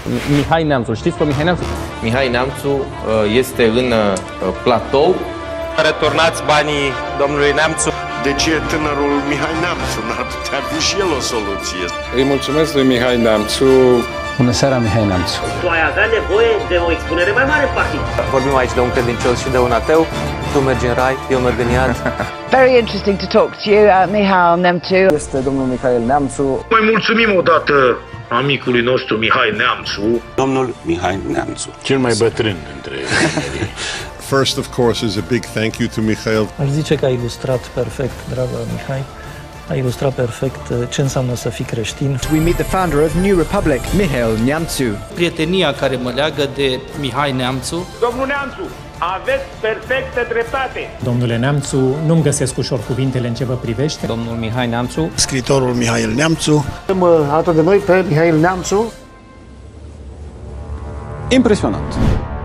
Mihai Neamțu. Știți pe Mihai Neamțu? Mihai Neamțu este în platou. Returnați banii domnului Neamțu. De ce tânărul Mihai Neamțu n-ar putea fi și el o soluție? Îi mulțumesc lui Mihai Neamțu. Bună seara, Mihai Neamțu. Tu ai avea nevoie de o expunere mai mare în partid. Vorbim aici de un credincios și de un ateu. Tu mergi în rai, eu merg în iad. Very interesting to talk to you, Mihai Neamțu. Este domnul Mihail Neamțu. Mai mulțumim odată amicului nostru Mihai Neamțu. Domnul Mihai Neamțu. Cel mai bătrân dintre ei. First, of course, is a big thank you to Mihail. Aș zice că a ilustrat perfect, dragă Mihai, a ilustrat perfect ce înseamnă să fii creștin. We meet the founder of New Republic, Mihail Neamțu. Prietenia care mă leagă de Mihai Neamțu. Domnul Neamțu, aveți perfectă dreptate. Domnule Neamțu, nu-mi găsesc ușor cuvintele în ce vă privește. Domnul Mihai Neamțu. Scriitorul Mihail Neamțu. Alături de noi pe Mihail Neamțu. Impresionant.